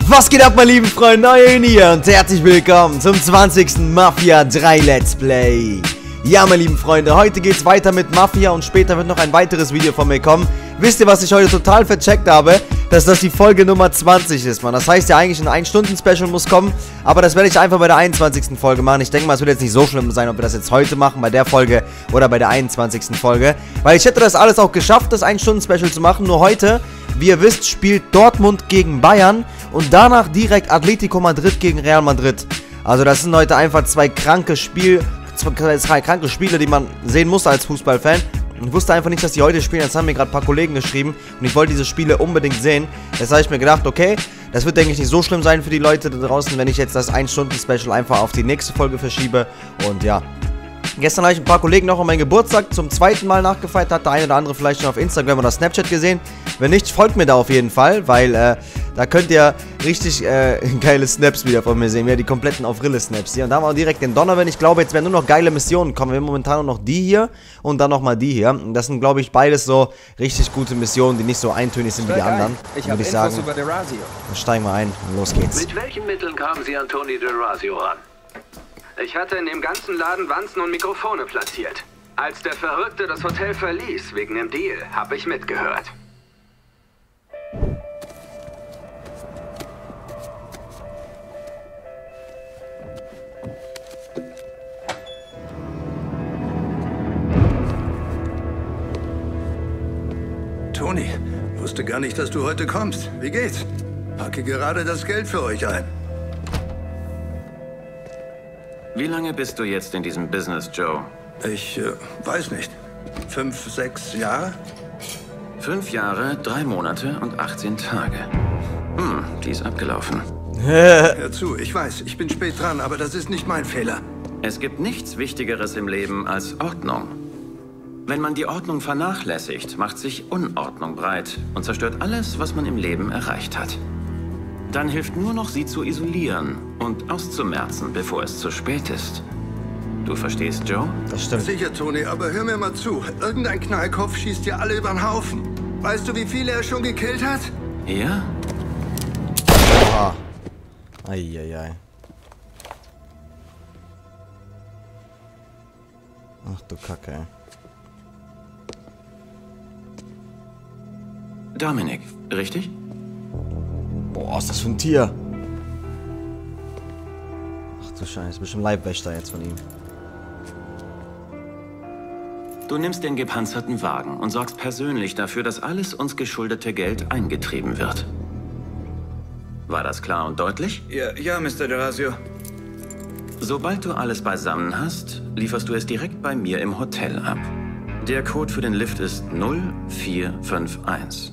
Was geht ab, meine lieben Freunde, euer hier und herzlich willkommen zum 20. Mafia 3 Let's Play. Ja, meine lieben Freunde, heute geht's weiter mit Mafia und später wird noch ein weiteres Video von mir kommen. Wisst ihr, was ich heute total vercheckt habe? Dass das die Folge Nummer 20 ist, Mann. Das heißt ja eigentlich, ein 1-Stunden-Special muss kommen, aber das werde ich einfach bei der 21. Folge machen. Ich denke mal, es wird jetzt nicht so schlimm sein, ob wir das jetzt heute machen, bei der Folge oder bei der 21. Folge. Weil ich hätte das alles auch geschafft, das 1-Stunden-Special zu machen, nur heute, wie ihr wisst, spielt Dortmund gegen Bayern und danach direkt Atletico Madrid gegen Real Madrid. Also das sind heute einfach zwei kranke Spiele, die man sehen muss als Fußballfan. Und ich wusste einfach nicht, dass die heute spielen. Das haben mir gerade ein paar Kollegen geschrieben. Und ich wollte diese Spiele unbedingt sehen. Jetzt habe ich mir gedacht, okay, das wird, denke ich, nicht so schlimm sein für die Leute da draußen, wenn ich jetzt das 1-Stunden-Special einfach auf die nächste Folge verschiebe. Und ja. Gestern habe ich ein paar Kollegen noch an meinen Geburtstag zum zweiten Mal nachgefeiert. Hat der eine oder andere vielleicht schon auf Instagram oder Snapchat gesehen. Wenn nicht, folgt mir da auf jeden Fall, weil da könnt ihr richtig geile Snaps wieder von mir sehen. Ja, die kompletten Auf-Rille-Snaps hier. Und da haben wir auch direkt den Donovan. Ich glaube, jetzt werden nur noch geile Missionen kommen. Wir haben momentan nur noch die hier und dann nochmal die hier. Und das sind, glaube ich, beides so richtig gute Missionen, die nicht so eintönig sind wie die anderen. Ich habe Infos über DeRazio. Dann steigen wir ein und los geht's. Mit welchen Mitteln kamen Sie an Tony DeRazio ran? Ich hatte in dem ganzen Laden Wanzen und Mikrofone platziert. Als der Verrückte das Hotel verließ, wegen dem Deal, habe ich mitgehört. Tony, wusste gar nicht, dass du heute kommst. Wie geht's? Packe gerade das Geld für euch ein. Wie lange bist du jetzt in diesem Business, Joe? Ich weiß nicht. 5, 6 Jahre? 5 Jahre, 3 Monate und 18 Tage. Die ist abgelaufen. Hör zu, ich weiß, ich bin spät dran, aber das ist nicht mein Fehler. Es gibt nichts Wichtigeres im Leben als Ordnung. Wenn man die Ordnung vernachlässigt, macht sich Unordnung breit und zerstört alles, was man im Leben erreicht hat. Dann hilft nur noch, sie zu isolieren und auszumerzen, bevor es zu spät ist. Du verstehst, Joe? Das stimmt. Sicher, Tony, aber hör mir mal zu. Irgendein Knallkopf schießt dir alle über den Haufen. Weißt du, wie viele er schon gekillt hat? Ja? Oha. Eieiei. Ach du Kacke, ey. Dominic, richtig? Boah, was ist das für ein Tier? Ach du Scheiße, bestimmt Leibwächter jetzt von ihm. Du nimmst den gepanzerten Wagen und sorgst persönlich dafür, dass alles uns geschuldete Geld eingetrieben wird. War das klar und deutlich? Ja, Mr. DeRazio. Sobald du alles beisammen hast, lieferst du es direkt bei mir im Hotel ab. Der Code für den Lift ist 0451.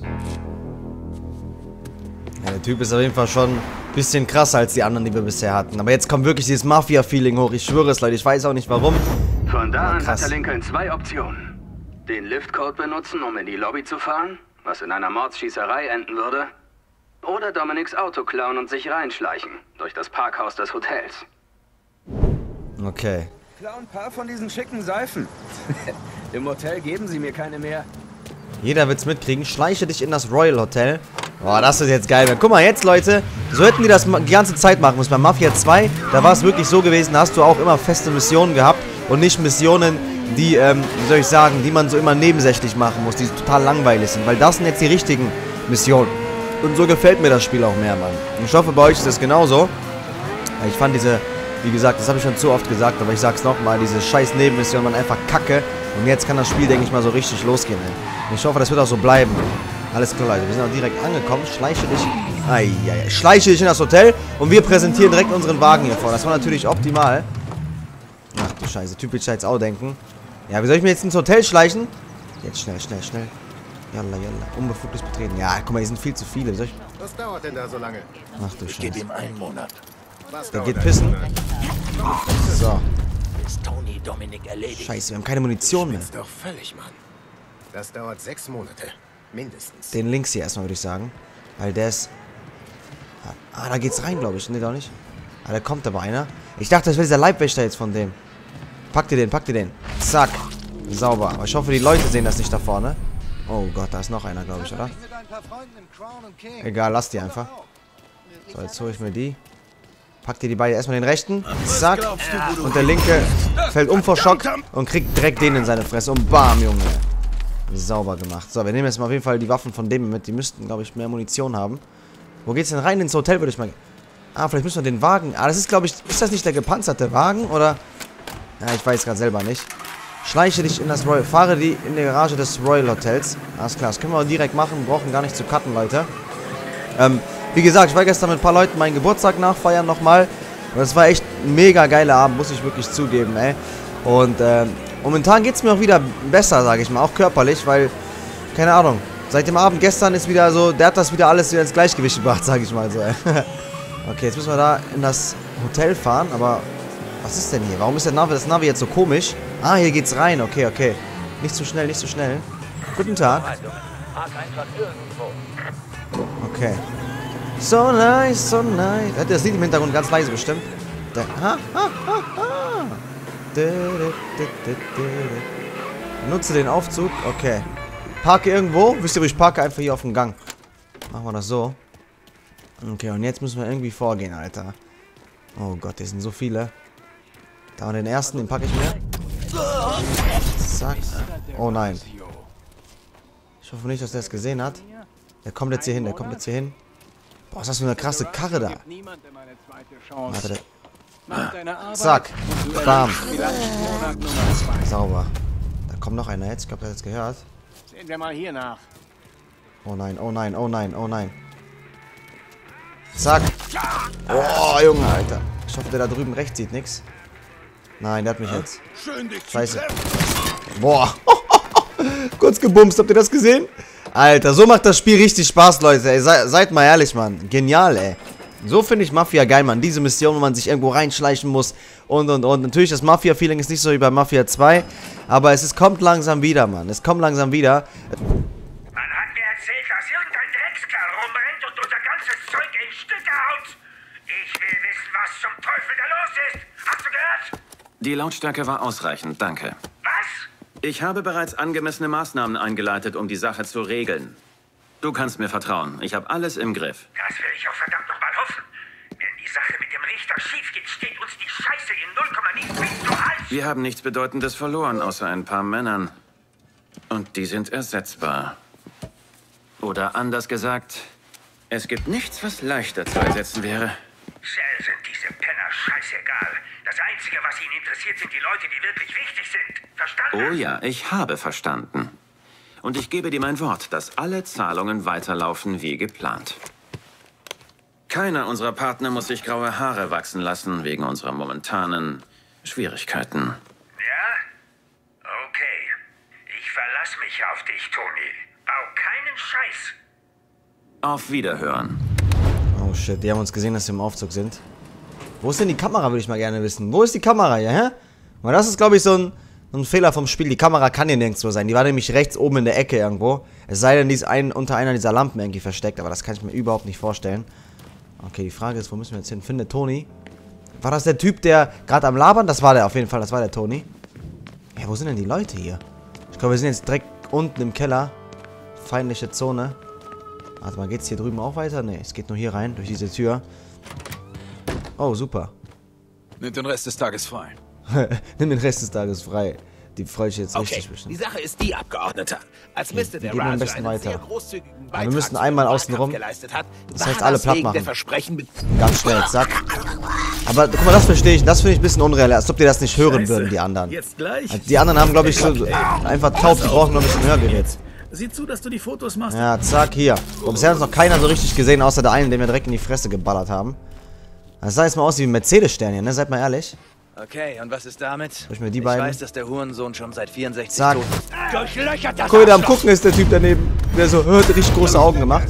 Ja, der Typ ist auf jeden Fall schon ein bisschen krasser als die anderen, die wir bisher hatten. Aber jetzt kommt wirklich dieses Mafia-Feeling hoch. Ich schwöre es, Leute. Ich weiß auch nicht warum. Von da an hat der Lincoln 2 Optionen. Den Liftcode benutzen, um in die Lobby zu fahren, was in einer Mordsschießerei enden würde. Oder Dominics Auto klauen und sich reinschleichen, durch das Parkhaus des Hotels. Okay. Klau ein paar von diesen schicken Seifen. Im Hotel geben sie mir keine mehr. Jeder wird's mitkriegen. Schleiche dich in das Royal Hotel. Boah, das ist jetzt geil. Guck mal, jetzt, Leute, so hätten die das die ganze Zeit machen müssen. Bei Mafia 2, da war es wirklich so gewesen, da hast du auch immer feste Missionen gehabt und nicht Missionen, die, wie soll ich sagen, die man so immer nebensächlich machen muss, die total langweilig sind. Weil das sind jetzt die richtigen Missionen. Und so gefällt mir das Spiel auch mehr, Mann. Und ich hoffe, bei euch ist das genauso. Ich fand diese, wie gesagt, das habe ich schon zu oft gesagt, aber ich sag's nochmal, diese scheiß Nebenmission waren einfach kacke. Und jetzt kann das Spiel, denke ich mal, so richtig losgehen, ey. Und ich hoffe, das wird auch so bleiben. Alles klar, Leute. Wir sind auch direkt angekommen. Schleiche dich. Schleiche dich in das Hotel. Und wir präsentieren direkt unseren Wagen hier vor. Das war natürlich optimal. Ach du Scheiße. Typisch jetzt auch denken. Ja, wie soll ich mir jetzt ins Hotel schleichen? Jetzt schnell. Jalla. Unbefugtes Betreten. Ja, guck mal, hier sind viel zu viele. Was dauert denn da so lange? Ach du Scheiße. Ich gebe ihm 1 Monat. Der geht pissen. So. Ist Tony Dominic erledigt? Scheiße, wir haben keine Munition mehr. Das ist doch völlig, Mann. Das dauert 6 Monate. Mindestens. Den links hier erstmal, würde ich sagen. Weil der ist... Ah, da geht's rein, glaube ich. Ne, doch nicht. Ah, da kommt aber einer. Ich dachte, das wäre dieser Leibwächter jetzt von dem. Pack dir den. Zack. Sauber. Aber ich hoffe, die Leute sehen das nicht da vorne. Oh Gott, da ist noch einer, glaube ich, oder? Egal, lass die einfach. So, jetzt hole ich mir die. Pack dir die beiden erstmal den rechten. Zack. Und der linke fällt um vor Schock und kriegt direkt den in seine Fresse. Und bam, Junge. Sauber gemacht. So, wir nehmen jetzt mal auf jeden Fall die Waffen von dem mit. Die müssten, glaube ich, mehr Munition haben. Wo geht's denn rein? Ins Hotel würde ich mal... Ah, vielleicht müssen wir den Wagen... Ah, das ist, glaube ich... Ist das nicht der gepanzerte Wagen? Oder... Ja, ich weiß gerade selber nicht. Schleiche dich in das Royal... Fahre die in die Garage des Royal Hotels. Alles klar, das können wir direkt machen. Wir brauchen gar nicht zu cutten, Leute. Wie gesagt, ich war gestern mit ein paar Leuten meinen Geburtstag nachfeiern nochmal. Und das war echt ein mega geiler Abend, muss ich wirklich zugeben, ey. Und momentan geht es mir auch wieder besser, sage ich mal, auch körperlich, weil, keine Ahnung, seit dem Abend gestern ist wieder so, der hat das wieder alles wieder ins Gleichgewicht gebracht, sage ich mal so, ey. Okay, jetzt müssen wir da in das Hotel fahren, aber was ist denn hier? Warum ist das Navi jetzt so komisch? Ah, hier geht's rein, okay, okay. Nicht zu schnell, nicht zu schnell. Guten Tag. Okay. So nice, so nice. Das Lied im Hintergrund ganz leise bestimmt. Nutze den Aufzug. Okay. Parke irgendwo. Wisst ihr, wo ich parke? Einfach hier auf dem Gang. Machen wir das so. Okay, und jetzt müssen wir irgendwie vorgehen, Alter. Oh Gott, hier sind so viele. Da und den ersten, den packe ich mir. Zack. Oh nein. Ich hoffe nicht, dass der es gesehen hat. Der kommt jetzt hier hin, der kommt jetzt hier hin. Boah, ist das für eine krasse Karre da. Warte, zack. Bam. Sauber. Da kommt noch einer jetzt. Ich glaube, der hat es gehört. Sehen wir mal hier nach. Oh nein, oh nein, oh nein, oh nein. Zack. Oh, Junge, Alter. Ich hoffe, der da drüben rechts sieht nichts. Nein, der hat mich jetzt. Scheiße. Boah. Kurz gebumst. Habt ihr das gesehen? Alter, so macht das Spiel richtig Spaß, Leute. Ey, seid mal ehrlich, Mann. Genial, ey. So finde ich Mafia geil, Mann. Diese Mission, wo man sich irgendwo reinschleichen muss und. Natürlich, das Mafia-Feeling ist nicht so wie bei Mafia 2, aber kommt langsam wieder, Mann. Es kommt langsam wieder. Man hat mir erzählt, dass irgendein Dreckskerl rumrennt und unser ganzes Zeug in Stücke haut. Ich will wissen, was zum Teufel da los ist. Hast du gehört? Die Lautstärke war ausreichend, danke. Was? Ich habe bereits angemessene Maßnahmen eingeleitet, um die Sache zu regeln. Du kannst mir vertrauen. Ich habe alles im Griff. Das will ich auch verdammt noch mal hoffen. Wenn die Sache mit dem Richter schief geht, steht uns die Scheiße in 0, nichts zu Hals. Wir haben nichts Bedeutendes verloren, außer ein paar Männern. Und die sind ersetzbar. Oder anders gesagt, es gibt nichts, was leichter zu ersetzen wäre. Shell sind diese Penner scheißegal. Das Einzige, was ihnen interessiert, sind die Leute, die wirklich wichtig sind. Verstanden? Oh ja, ich habe verstanden. Und ich gebe dir mein Wort, dass alle Zahlungen weiterlaufen wie geplant. Keiner unserer Partner muss sich graue Haare wachsen lassen, wegen unserer momentanen Schwierigkeiten. Ja? Okay. Ich verlasse mich auf dich, Tony. Bau keinen Scheiß. Auf Wiederhören. Oh shit, die haben uns gesehen, dass wir im Aufzug sind. Wo ist denn die Kamera, würde ich mal gerne wissen. Wo ist die Kamera hier, hä? Weil das ist, glaube ich, so ein Fehler vom Spiel. Die Kamera kann hier nirgendwo sein. Die war nämlich rechts oben in der Ecke irgendwo. Es sei denn, die ist unter einer dieser Lampen irgendwie versteckt. Aber das kann ich mir überhaupt nicht vorstellen. Okay, die Frage ist, wo müssen wir jetzt hin? Finde Tony. War das der Typ, der gerade am Labern? Das war der auf jeden Fall. Das war der Tony. Ja, wo sind denn die Leute hier? Ich glaube, wir sind jetzt direkt unten im Keller. Feindliche Zone. Warte mal, geht's hier drüben auch weiter? Ne, es geht nur hier rein, durch diese Tür. Oh, super. Nimm den Rest des Tages frei. Nimm den Rest des Tages frei. Die freue ich jetzt richtig Die bestimmt. Sache ist die, Abgeordneter. Als Mr. der gehen wir am Raja besten einen weiter. sehr großzügigen wir Beitrag müssen zu einmal dem außen rum. Wahlkampf geleistet hat, Das heißt, war alle das platt wegen der machen. Versprechen mit Ganz schnell, zack. Aber guck mal, das verstehe ich. Das finde ich ein bisschen unreal. Als ob die das nicht hören würden, die anderen. Jetzt gleich. Also die anderen haben, glaube ich, so einfach taub. Die brauchen noch ein bisschen Hörgerät. Sieh zu, dass du die Fotos machst. Ja, zack, hier. Und bisher hat uns noch keiner so richtig gesehen, außer der einen, den wir direkt in die Fresse geballert haben. Das sah jetzt mal aus wie ein Mercedes-Stern hier, ne? Seid mal ehrlich. Okay, und was ist damit? Ich mir die beiden. weiß, dass der Hurensohn schon seit 64 Zack. tot ist. Durchlöchert das Guck mal, der am Gucken ist der Typ daneben. Der so, hat richtig große Augen gemacht.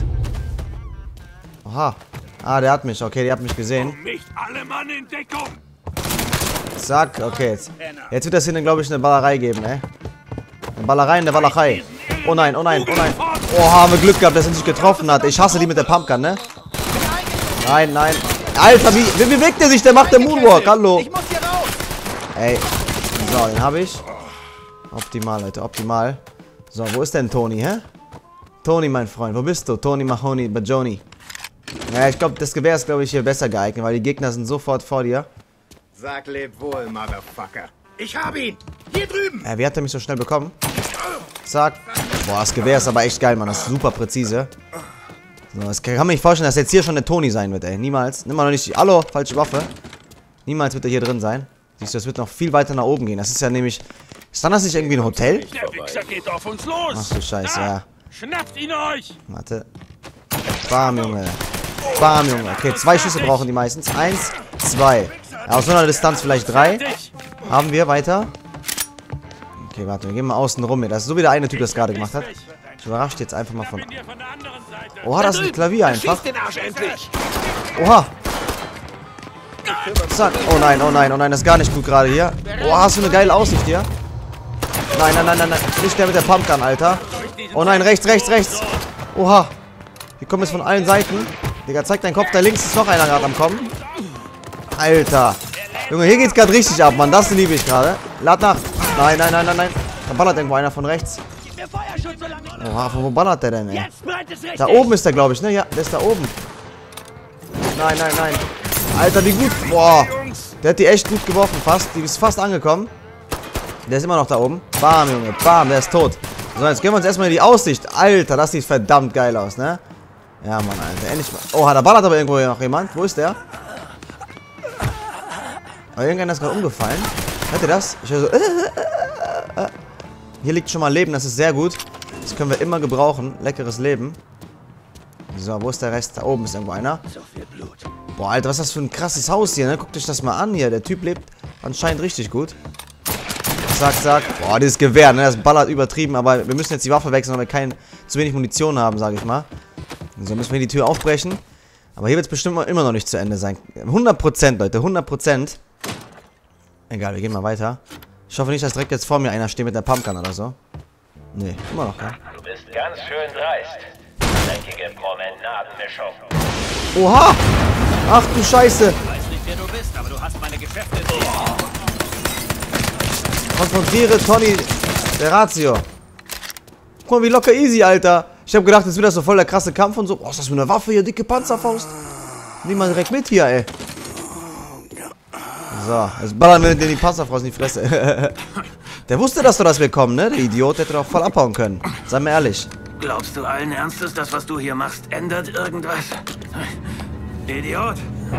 Oha. Ah, der hat mich. Okay, der hat mich gesehen. Nicht alle Mann in Deckung. Zack, okay. Jetzt wird das hier, glaube ich, eine Ballerei geben, ey. Eine Ballerei in der Walachei. Oh nein, oh nein, oh nein. Oh, haben wir Glück gehabt, dass er sich getroffen hat. Ich hasse die mit der Pumpgun, ne? Nein, nein. Alter, wie bewegt der sich? Der macht den Moonwalk. Hallo. Ich muss hier raus. Ey. So, den habe ich. Optimal, Leute, optimal. So, wo ist denn Tony, hä? Tony, mein Freund, wo bist du? Tony Mahoney Bajoni. Ja, ich glaube, das Gewehr ist, glaube ich, hier besser geeignet, weil die Gegner sind sofort vor dir. Sag leb wohl, Motherfucker. Ich hab ihn! Hier drüben! Wie hat er mich so schnell bekommen? Zack. Boah, das Gewehr ist aber echt geil, Mann. Das ist super präzise. So, das kann man nicht vorstellen, dass jetzt hier schon der Toni sein wird, ey. Niemals. Nimm mal noch nicht die... Hallo, falsche Waffe. Niemals wird er hier drin sein. Siehst du, das wird noch viel weiter nach oben gehen. Das ist ja nämlich... Ist dann das nicht irgendwie ein Hotel? Der Wichser geht auf uns los! Ach du Scheiße, ja. Schnappt ihn euch! Warte. Bam, Junge. Bam, Junge. Okay, 2 Schüsse brauchen die meistens. 1, 2. Ja, aus so einer Distanz vielleicht 3. Haben wir weiter. Okay, warte, wir gehen mal außen rum hier. Das ist so wie der eine Typ, das gerade gemacht hat. Ich überrasche jetzt einfach mal von... Oha, das ist ein Klavier einfach. Oha. Zack. Oh nein, oh nein, oh nein, das ist gar nicht gut gerade hier. Oha, hast du eine geile Aussicht hier? Nein, nein, nein, nein, nein. Nicht der mit der Pumpgun, Alter. Oh nein, rechts, rechts, rechts. Oha. Die kommen jetzt von allen Seiten. Digga, zeig deinen Kopf, da links ist noch einer gerade am Kommen. Alter. Junge, hier geht's gerade richtig ab, Mann. Das liebe ich gerade. Lad nach. Nein, nein, nein, nein, nein. Da ballert irgendwo einer von rechts. Oha, von wo ballert der denn, ey? Da oben ist der, glaube ich, ne? Ja, der ist da oben. Nein, nein, nein. Alter, wie gut. Boah. Der hat die echt gut geworfen, fast. Die ist fast angekommen. Der ist immer noch da oben. Bam, Junge. Bam, der ist tot. So, jetzt gehen wir uns erstmal in die Aussicht. Alter, das sieht verdammt geil aus, ne? Ja, Mann, Alter. Endlich mal. Oha, da ballert aber irgendwo noch jemand. Wo ist der? Aber irgendeiner ist gerade umgefallen. Hört ihr das? Ich höre so... Hier liegt schon mal Leben, das ist sehr gut. Das können wir immer gebrauchen. Leckeres Leben. So, wo ist der Rest? Da oben ist irgendwo einer. Boah, Alter, was ist das für ein krasses Haus hier, ne? Guckt euch das mal an hier. Der Typ lebt anscheinend richtig gut. Zack, zack. Boah, dieses Gewehr, ne? Das ballert übertrieben. Aber wir müssen jetzt die Waffe wechseln, weil wir zu wenig Munition haben, sage ich mal. So müssen wir die Tür aufbrechen. Aber hier wird es bestimmt immer noch nicht zu Ende sein. 100%, Leute, 100%. Egal, wir gehen mal weiter. Ich hoffe nicht, dass direkt jetzt vor mir einer steht mit der Pumpgun oder so. Nee, immer noch, ja. Du bist ganz schön dreist. Dreckige Promenadenmischung. Oha! Ach du Scheiße! Ich weiß nicht, wer du bist, aber du hast meine Geschäfte. Konfrontiere Tony der Ratio. Guck mal, wie locker easy, Alter. Ich habe gedacht, jetzt wird das so voll der krasse Kampf und so. Oh, ist das für eine Waffe hier? Dicke Panzerfaust. Nimm mal direkt mit hier, ey. So, jetzt ballern wir den die Panzerfaust in die Fresse. Der wusste das doch, dass wir kommen, ne? Der Idiot hätte doch voll abhauen können. Sei mir ehrlich. Glaubst du allen Ernstes, das, was du hier machst, ändert irgendwas? Idiot!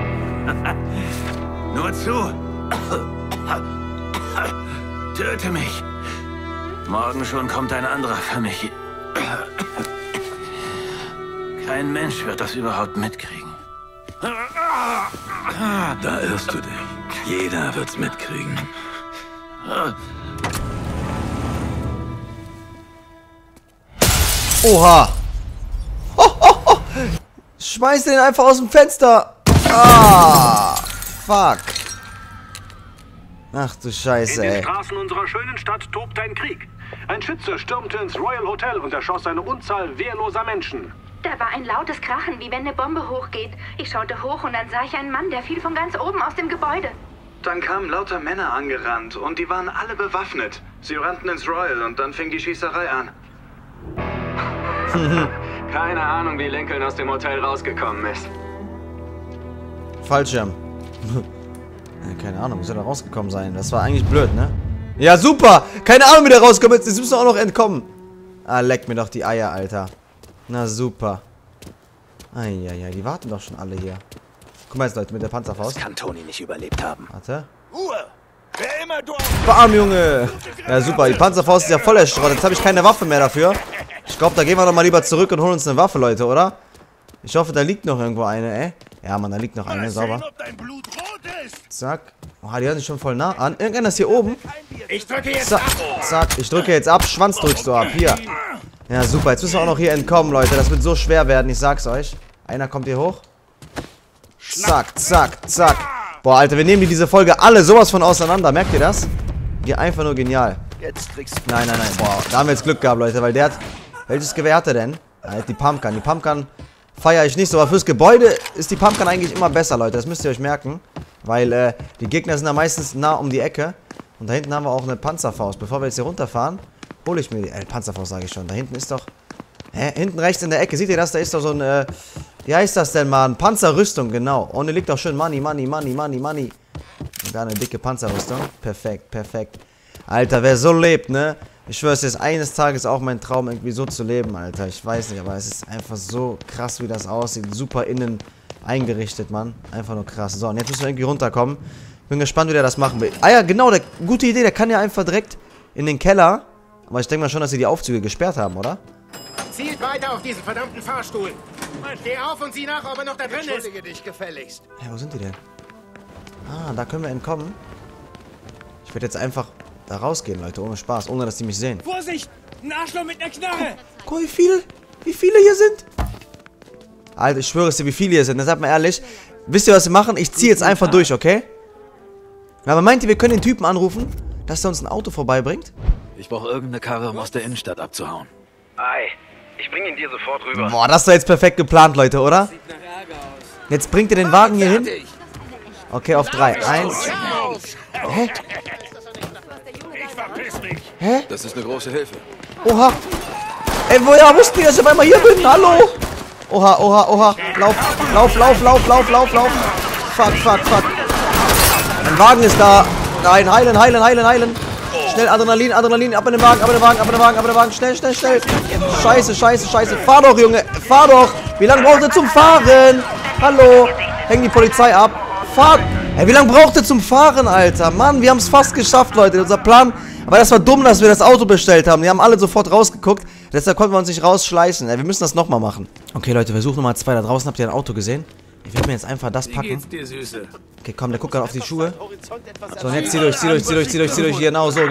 Nur zu! Töte mich! Morgen schon kommt ein anderer für mich. Kein Mensch wird das überhaupt mitkriegen. Da irrst du dich. Jeder wird's mitkriegen. Oha! Ho, ho, ho. Schmeiß den einfach aus dem Fenster! Ah! Fuck! Ach du Scheiße, ey. In ey. den Straßen unserer schönen Stadt tobt ein Krieg. Ein Schütze stürmte ins Royal Hotel und erschoss eine Unzahl wehrloser Menschen. Da war ein lautes Krachen, wie wenn eine Bombe hochgeht. Ich schaute hoch und dann sah ich einen Mann, der fiel von ganz oben aus dem Gebäude. Dann kamen lauter Männer angerannt und die waren alle bewaffnet. Sie rannten ins Royal und dann fing die Schießerei an. Keine Ahnung, wie Lincoln aus dem Hotel rausgekommen ist. Fallschirm. Keine Ahnung, wie soll er rausgekommen sein? Das war eigentlich blöd, ne? Ja, super! Keine Ahnung, wie der rauskommt. Jetzt müssen wir auch noch entkommen. Ah, leck mir doch die Eier, Alter. Na, super. Eieiei, die warten doch schon alle hier. Guck mal jetzt, Leute, mit der Panzerfaust. Das kann Toni nicht überlebt haben. Warte. Ruhe! Wer immer du... Bam, Junge! Ja, super. Die Panzerfaust ist ja voll erschrottet. Jetzt habe ich keine Waffe mehr dafür. Ich glaube, da gehen wir doch mal lieber zurück und holen uns eine Waffe, Leute, oder? Ich hoffe, da liegt noch irgendwo eine, ey. Ja, Mann, da liegt noch eine. Sauber. Zack. Oh, die hören sich schon voll nah an. Irgendeiner ist hier oben. Ich drücke jetzt Zack. Zack. Ich drücke jetzt ab. Schwanz drückst du ab. Hier. Ja, super. Jetzt müssen wir auch noch hier entkommen, Leute. Das wird so schwer werden. Ich sag's euch. Einer kommt hier hoch. Zack, zack, zack. Boah, Alter, wir nehmen diese Folge alle sowas von auseinander. Merkt ihr das? Hier einfach nur genial. Jetzt kriegst du... Nein, nein, nein. Boah, da haben wir jetzt Glück gehabt, Leute, weil der hat... Welches Gewehr hat er denn? Er hat die Pumpgun. Die Pumpgun feiere ich nicht so, aber fürs Gebäude ist die Pumpgun eigentlich immer besser, Leute. Das müsst ihr euch merken. Weil, die Gegner sind da meistens nah um die Ecke. Und da hinten haben wir auch eine Panzerfaust. Bevor wir jetzt hier runterfahren, hole ich mir die... Panzerfaust sage ich schon. Da hinten ist doch... Hinten rechts in der Ecke. Seht ihr das? Da ist doch so ein, Wie heißt das denn, Mann? Panzerrüstung, genau. Und hier liegt auch schön Money. Und da eine dicke Panzerrüstung. Perfekt, perfekt. Alter, wer so lebt, ne? Ich schwöre, es ist eines Tages auch mein Traum, irgendwie so zu leben, Alter. Ich weiß nicht, aber es ist einfach so krass, wie das aussieht. Super innen eingerichtet, Mann. Einfach nur krass. So, und jetzt müssen wir irgendwie runterkommen. Bin gespannt, wie der das machen will. Ah ja, genau, gute Idee. Der kann ja einfach direkt in den Keller. Aber ich denke mal schon, dass sie die Aufzüge gesperrt haben, oder? Zielt weiter auf diesen verdammten Fahrstuhl. Steh auf und sieh nach, ob er noch da drin ist. Entschuldige dich gefälligst. Ja, wo sind die denn? Ah, da können wir entkommen. Ich werde jetzt einfach da rausgehen, Leute, ohne Spaß, ohne dass die mich sehen. Vorsicht! Ein Arschloch mit einer Knarre! Guck, wie viele hier sind? Alter, ich schwöre es dir, wie viele hier sind. Deshalb mal ehrlich, wisst ihr, was wir machen? Ich ziehe jetzt einfach durch, okay? Aber meint ihr, wir können den Typen anrufen, dass er uns ein Auto vorbeibringt? Ich brauche irgendeine Karre, um aus der Innenstadt abzuhauen. Ei, ich bringe ihn dir sofort rüber. Boah, das ist doch jetzt perfekt geplant, Leute, oder? Jetzt bringt ihr den Wagen hier hin. Okay, auf 3. 1. Hä? Hä? Das ist eine große Hilfe. Oha. Ey, woher wussten die, dass ich auf einmal hier bin? Hallo? Oha. Lauf. Fuck. Ein Wagen ist da. Nein, heilen. Schnell, Adrenalin, ab in den Wagen. Schnell. Scheiße. Fahr doch, Junge. Fahr doch. Wie lange braucht ihr zum Fahren? Hallo. Häng die Polizei ab. Fahr. Ey, wie lange braucht ihr zum Fahren, Alter? Mann, wir haben es fast geschafft, Leute. Unser Plan. Aber das war dumm, dass wir das Auto bestellt haben. Die haben alle sofort rausgeguckt. Deshalb konnten wir uns nicht rausschleichen. Ey, wir müssen das nochmal machen. Okay, Leute, Versuch Nummer 2. Da draußen habt ihr ein Auto gesehen. Ich werde mir jetzt einfach das packen. Okay, komm, der guckt gerade auf die Schuhe. So, und jetzt zieh durch. Genau so.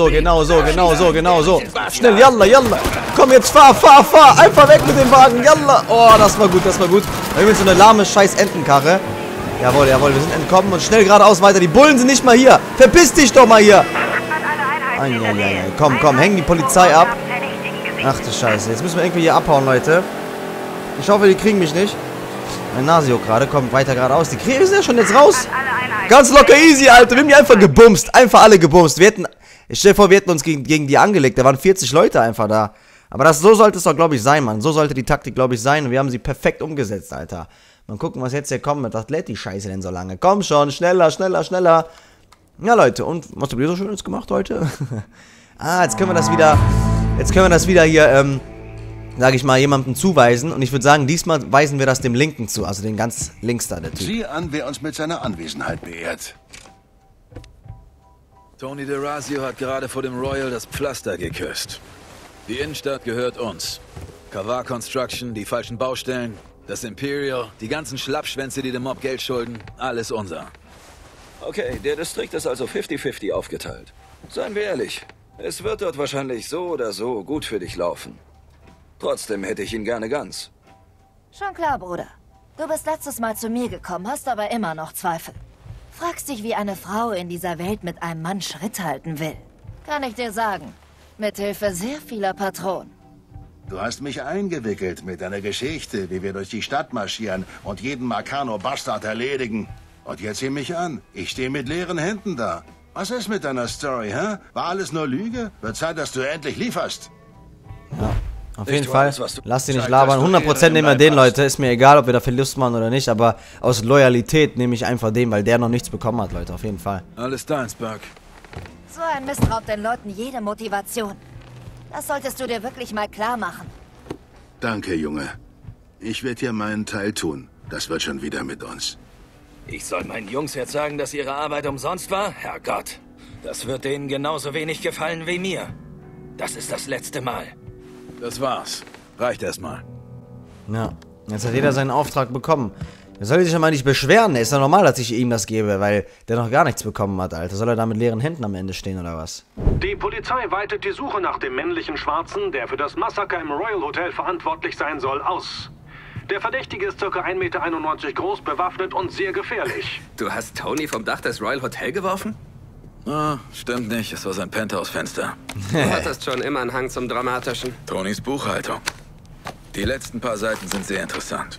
Schnell, yalla. Komm, jetzt fahr. Einfach weg mit dem Wagen, yalla. Oh, das war gut. Wir haben jetzt so eine lahme scheiß Entenkarre. Jawohl, wir sind entkommen und schnell geradeaus weiter. Die Bullen sind nicht mal hier. Verpiss dich doch mal hier. Komm, häng die Polizei ab. Ach du Scheiße, jetzt müssen wir irgendwie hier abhauen, Leute. Ich hoffe, die kriegen mich nicht. Mein Nasio gerade, kommt weiter geradeaus. Die kriegen ja schon jetzt raus. Ganz locker easy, Alter. Wir haben die einfach gebumst. Einfach alle gebumst. Ich stell dir vor, wir hätten uns gegen die angelegt. Da waren 40 Leute einfach da. Aber so sollte es doch, glaube ich, sein, Mann. So sollte die Taktik, glaube ich, sein. Und wir haben sie perfekt umgesetzt, Alter. Mal gucken, was jetzt hier kommt. Was lädt die Scheiße denn so lange? Komm schon, schneller. Ja, Leute, und was habt ihr so Schönes gemacht heute? Jetzt können wir das wieder hier, sage ich mal, jemandem zuweisen. Und ich würde sagen, diesmal weisen wir das dem Linken zu. Also den ganz links da, der Typ. Sieh an, wer uns mit seiner Anwesenheit beehrt. Tony DeRazio hat gerade vor dem Royal das Pflaster geküsst. Die Innenstadt gehört uns. Kavar Construction, die falschen Baustellen, das Imperial, die ganzen Schlappschwänze, die dem Mob Geld schulden, alles unser. Okay, der Distrikt ist also 50-50 aufgeteilt. Seien wir ehrlich, es wird dort wahrscheinlich so oder so gut für dich laufen. Trotzdem hätte ich ihn gerne ganz. Schon klar, Bruder. Du bist letztes Mal zu mir gekommen, hast aber immer noch Zweifel. Fragst dich, wie eine Frau in dieser Welt mit einem Mann Schritt halten will. Kann ich dir sagen. Mithilfe sehr vieler Patronen. Du hast mich eingewickelt mit deiner Geschichte, wie wir durch die Stadt marschieren und jeden Marcano-Bastard erledigen. Und jetzt sieh mich an. Ich stehe mit leeren Händen da. Was ist mit deiner Story, hä? War alles nur Lüge? Wird Zeit, dass du endlich lieferst. Ja, auf jeden Fall. Lass dich nicht labern. 100% nehmen wir den, Leute. Ist mir egal, ob wir da Verlust machen oder nicht. Aber aus Loyalität nehme ich einfach den, weil der noch nichts bekommen hat, Leute. Auf jeden Fall. Alles deins, Buck. So ein Mist raubt den Leuten jede Motivation. Das solltest du dir wirklich mal klar machen. Danke, Junge. Ich werde hier meinen Teil tun. Das wird schon wieder mit uns. Ich soll meinen Jungs jetzt sagen, dass ihre Arbeit umsonst war? Herrgott, das wird denen genauso wenig gefallen wie mir. Das ist das letzte Mal. Das war's. Reicht erstmal. Ja, jetzt hat jeder seinen Auftrag bekommen. Er soll sich ja mal nicht beschweren. Ist ja normal, dass ich ihm das gebe, weil der noch gar nichts bekommen hat, Alter. Soll er da mit leeren Händen am Ende stehen, oder was? Die Polizei weitet die Suche nach dem männlichen Schwarzen, der für das Massaker im Royal Hotel verantwortlich sein soll, aus. Der Verdächtige ist ca. 1,91 Meter groß, bewaffnet und sehr gefährlich. Du hast Tony vom Dach des Royal Hotel geworfen? Ah, stimmt nicht. Es war sein Penthouse-Fenster. Du hattest schon immer einen Hang zum Dramatischen. Tonys Buchhaltung. Die letzten paar Seiten sind sehr interessant.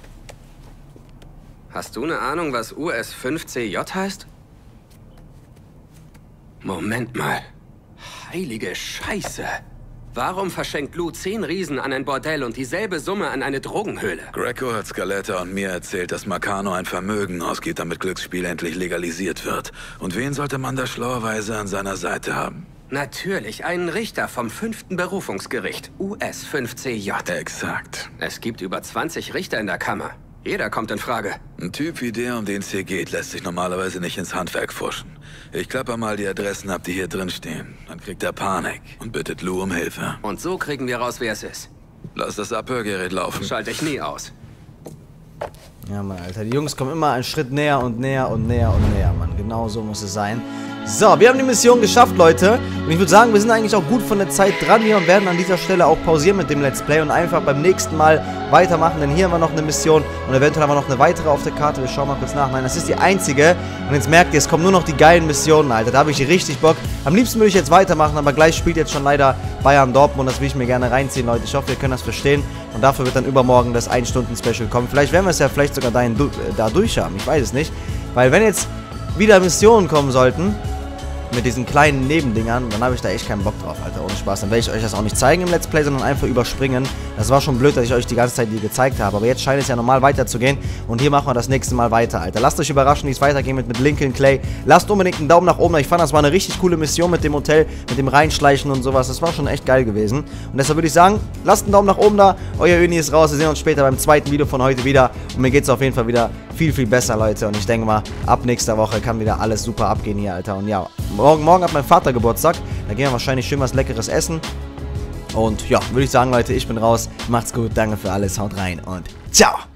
Hast du eine Ahnung, was US-5CJ heißt? Moment mal. Heilige Scheiße. Warum verschenkt Lou 10 Riesen an ein Bordell und dieselbe Summe an eine Drogenhöhle? Greco hat Scaletta und mir erzählt, dass Meccano ein Vermögen ausgibt, damit Glücksspiel endlich legalisiert wird. Und wen sollte man da schlauerweise an seiner Seite haben? Natürlich, einen Richter vom 5. Berufungsgericht, US 5CJ. Exakt. Es gibt über 20 Richter in der Kammer. Jeder kommt in Frage. Ein Typ wie der, um den es hier geht, lässt sich normalerweise nicht ins Handwerk pfuschen. Ich klappe mal die Adressen ab, die hier drin stehen. Dann kriegt er Panik und bittet Lou um Hilfe. Und so kriegen wir raus, wer es ist. Lass das Abhörgerät laufen. Schalte ich nie aus. Ja, Mann, Alter. Die Jungs kommen immer einen Schritt näher und näher und näher und näher, Mann. Genau so muss es sein. So, wir haben die Mission geschafft, Leute. Und ich würde sagen, wir sind eigentlich auch gut von der Zeit dran hier und werden an dieser Stelle auch pausieren mit dem Let's Play und einfach beim nächsten Mal weitermachen. Denn hier haben wir noch eine Mission und eventuell haben wir noch eine weitere auf der Karte. Wir schauen mal kurz nach. Nein, das ist die einzige. Und jetzt merkt ihr, es kommen nur noch die geilen Missionen, Alter. Da habe ich richtig Bock. Am liebsten würde ich jetzt weitermachen, aber gleich spielt jetzt schon leider Bayern Dortmund. Das will ich mir gerne reinziehen, Leute. Ich hoffe, ihr könnt das verstehen. Und dafür wird dann übermorgen das 1-Stunden-Special kommen. Vielleicht werden wir es ja vielleicht sogar da durch haben. Ich weiß es nicht. Weil wenn jetzt wieder Missionen kommen sollten, mit diesen kleinen Nebendingern, dann habe ich da echt keinen Bock drauf, Alter, ohne Spaß. Dann werde ich euch das auch nicht zeigen im Let's Play, sondern einfach überspringen. Das war schon blöd, dass ich euch die ganze Zeit die gezeigt habe, aber jetzt scheint es ja normal weiterzugehen und hier machen wir das nächste Mal weiter, Alter. Lasst euch überraschen, wie es weitergeht mit Lincoln Clay. Lasst unbedingt einen Daumen nach oben da. Ich fand, das war eine richtig coole Mission mit dem Hotel, mit dem Reinschleichen und sowas. Das war schon echt geil gewesen. Und deshalb würde ich sagen, lasst einen Daumen nach oben da. Euer Öni ist raus. Wir sehen uns später beim zweiten Video von heute wieder. Und mir geht es auf jeden Fall wieder viel, viel besser, Leute. Und ich denke mal, ab nächster Woche kann wieder alles super abgehen hier, Alter. Und ja, morgen hat mein Vater Geburtstag. Da gehen wir wahrscheinlich schön was Leckeres essen. Und ja, würde ich sagen, Leute, ich bin raus. Macht's gut, danke für alles, haut rein und ciao!